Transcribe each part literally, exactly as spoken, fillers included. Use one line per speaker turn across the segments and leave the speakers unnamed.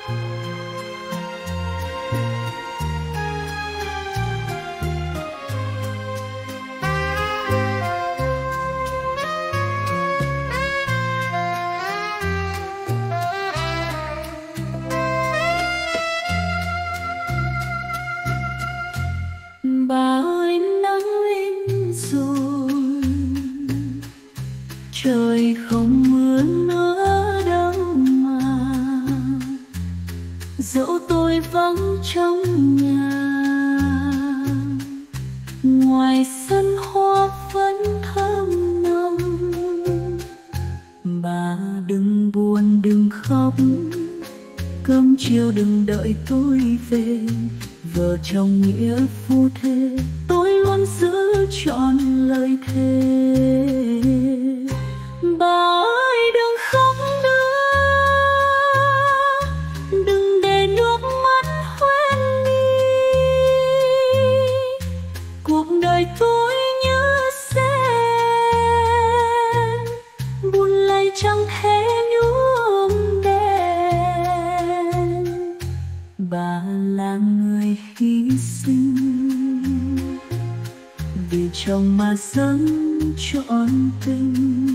Bà ơi nắng lên rồi, trời không mưa nữa đâu mà, dẫu tôi vắng trong nhà, ngoài sân hoa vẫn thơm nồng. Bà đừng buồn đừng khóc, cơm chiều đừng đợi tôi về, vợ chồng nghĩa phu thê tôi luôn giữ trọn lời thề. Bà ơi đừng khóc nữa, đừng để nước mắt hoen mi, cuộc đời tôi như sen buồn lầy chẳng thể nhuốm đen. Bà là người hy sinh vì chồng mà dâng trọn tình,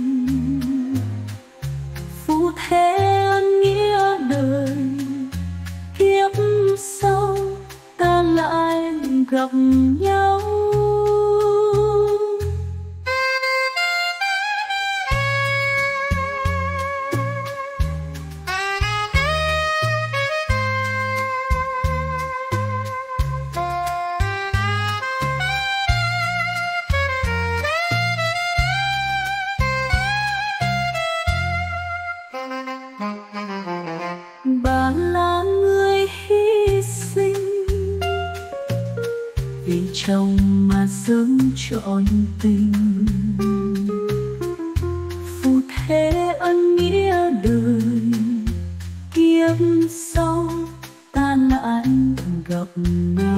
phú thế ân nghĩa đời, kiếp sau ta lại gặp nhau. Bà là người hy sinh vì chồng mà dâng trọn tình, phù thế ân nghĩa đời, kiếp sau ta lại gặp nhau.